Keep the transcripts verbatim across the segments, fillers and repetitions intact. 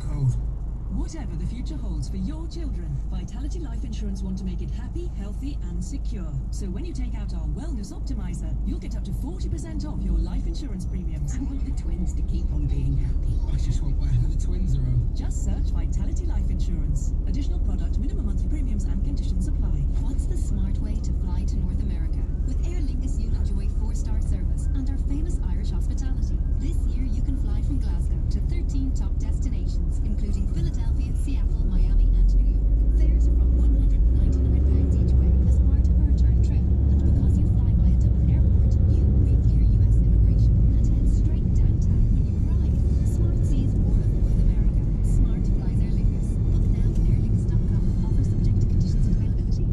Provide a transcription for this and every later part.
code. Whatever the future holds for your children, Vitality Life Insurance want to make it happy, healthy and secure. So when you take out our Wellness Optimizer, you'll get up to forty percent off your life insurance premiums. I want the twins to keep on being happy. I just want whatever the twins are on. Just search Vitality Life Insurance. Additional product, minimum monthly premiums and conditions apply. What's the smart way to fly to North America? With Aer Lingus you'll enjoy four-star service and our famous Irish hospitality. This year you can fly from Glasgow to thirteen top destinations, including Philadelphia, Seattle, Miami and New York. Fares are from one hundred ninety-nine pounds each way as part of a return trip. And because you fly via Dublin Airport, you pre-clear U S immigration and head straight downtown when you arrive. Smart seas more of North America. Smart flies Aer Lingus. Book now at aer lingus dot com. Offer subject to conditions and availability.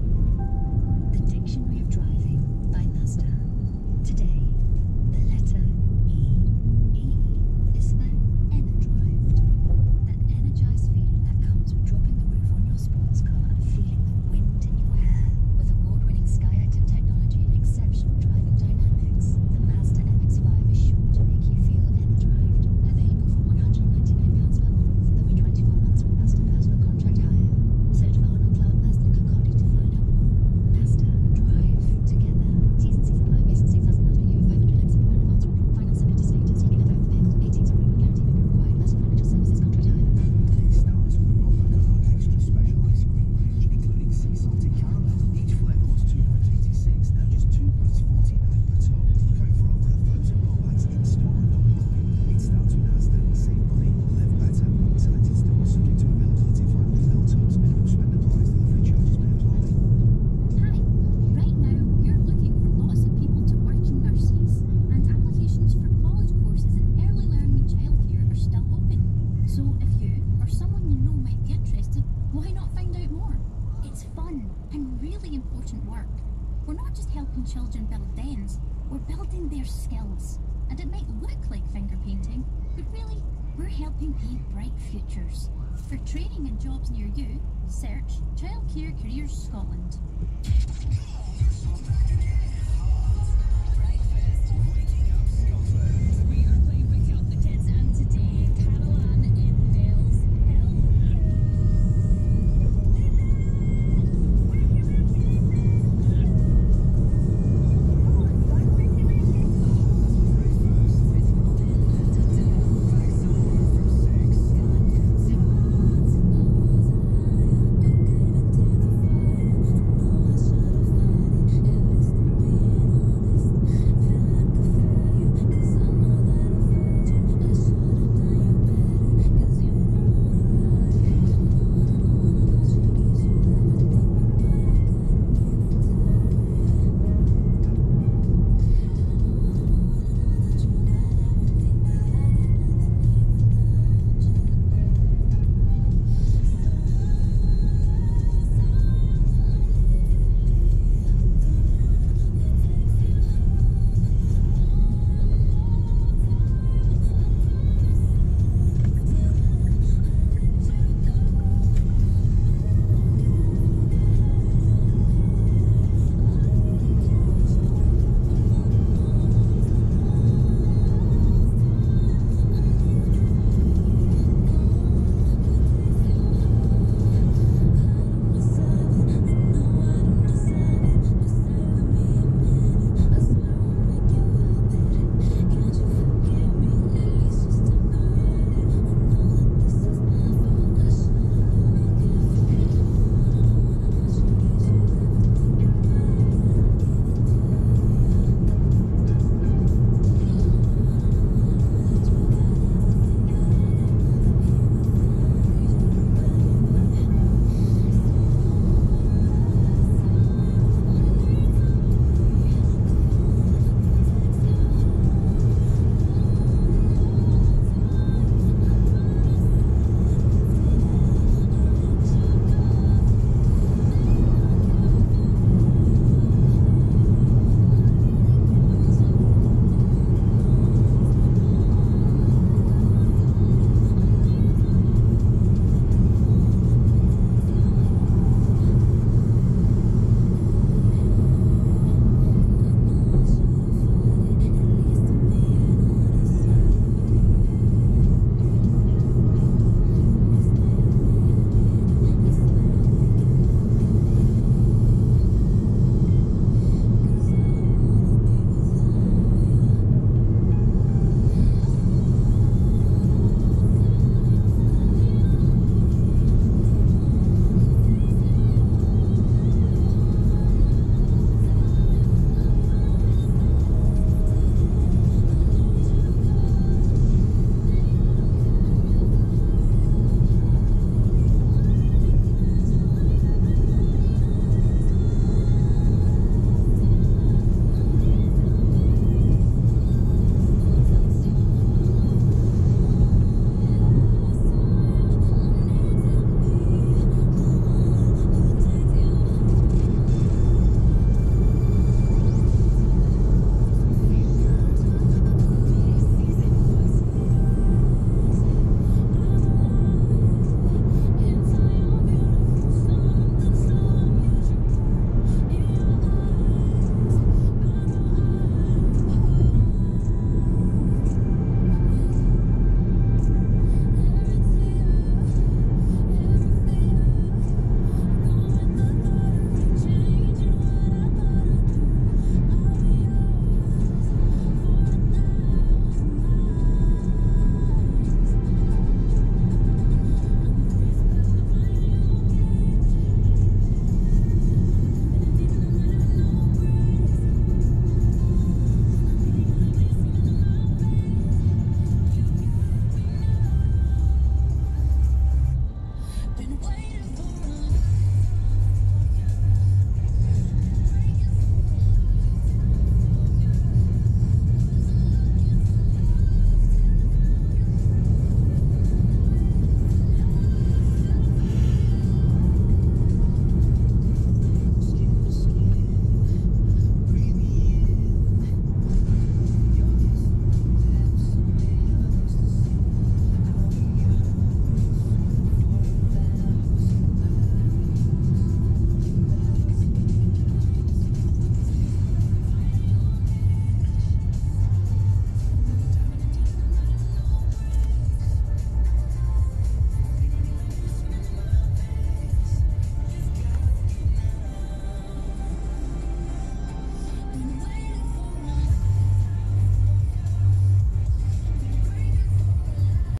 The Dictionary of Driving by Mazda. Today, the letter E. E is for energized. That energized feeling that comes with dropping the roof on your sports car and feeling the wind in your hair. With award-winning Skyactiv technology and exceptional driving dynamics, the Mazda M X five is sure to make you feel energized. Available for one hundred ninety-nine pounds per month. There are twenty-four months with Mazda personal contract hire. Search for Arnold Cloud Mazda Concordi to find out more. Mazda, drive together. T's and C's apply. Based on six thousand pounds per year with five hundred ninety-seven pounds advance rental. Finance subject to status. Looking at the vehicle. eighteen is already guarantee maker required. Mazda Financial Services contract hire. It starts with a rollback of our extra special ice cream range, including sea salted caramel. Each flavour was two pounds eighty-six, now just two pounds forty-nine per tub. Look out for over a thousand rollbacks in store and online. It starts with Asda. Save money, live better. Selected stores subject to availability of finally filled tubs. Minimum spend applies. Delivery charges may apply. Hi. Right now, we're looking for lots of people to work in nurseries, and applications for college courses in early learning and childcare are still open. So if you or someone you know might be interested, why not find out more? It's fun and really important work. We're not just helping children build dens, we're building their skills. And it might look like finger painting, but really, we're helping paint bright futures. For training and jobs near you, search Childcare Careers Scotland.